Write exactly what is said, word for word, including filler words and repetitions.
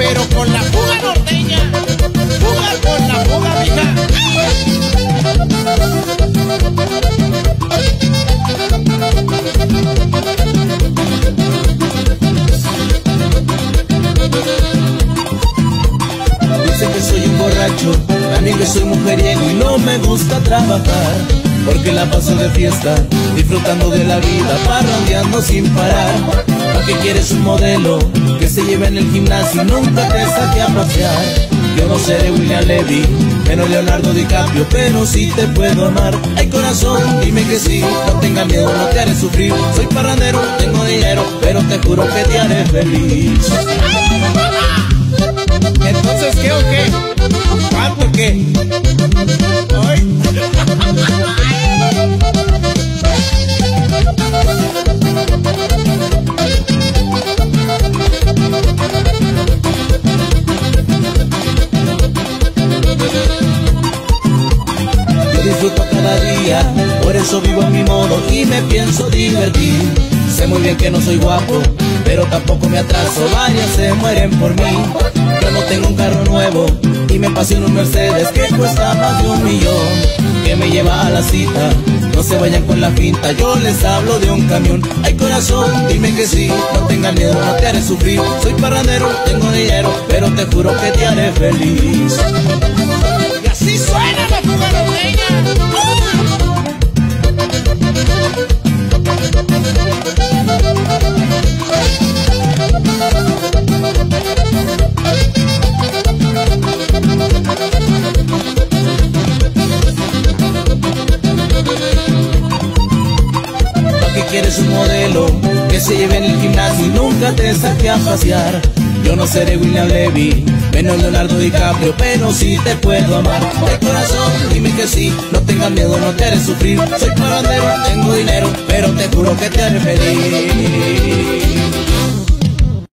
pero con la fuga norteña. Fuga con la fuga, mija. Dicen que soy un borracho, también que soy mujeriego y no me gusta trabajar, porque la paso de fiesta, disfrutando de la vida, parrandeando sin parar. ¿Para qué quieres un modelo que se lleve en el gimnasio y nunca te saque a pasear? Yo no seré William Levy, menos Leonardo DiCaprio, pero sí te puedo amar. Ay corazón, dime que sí, no tengas miedo, no te haré sufrir. Soy parrandero, no tengo dinero, pero te juro que te haré feliz. Entonces, ¿qué o qué? ¿Cuánto qué? Ay. Yo disfruto cada día, por eso vivo a mi modo y me pienso divertir. Sé muy bien que no soy guapo, pero tampoco me atraso, varias se mueren por mí. Yo no tengo un carro nuevo y me apasiona un Mercedes que cuesta más de un millón, que me lleva a la cita. No se vayan con la finta, yo les hablo de un camión. Ay corazón, dime que sí, no tengan miedo, no te haré sufrir. Soy parrandero, tengo dinero, pero te juro que te haré feliz. Y así suena la fuga norteña. Quieres un modelo que se lleve en el gimnasio y nunca te saque a pasear. Yo no seré William Levy, menos Leonardo DiCaprio, pero sí te puedo amar. De corazón, dime que sí, no tengas miedo, no te haré sufrir. Soy parrandero, tengo dinero, pero te juro que te haré feliz.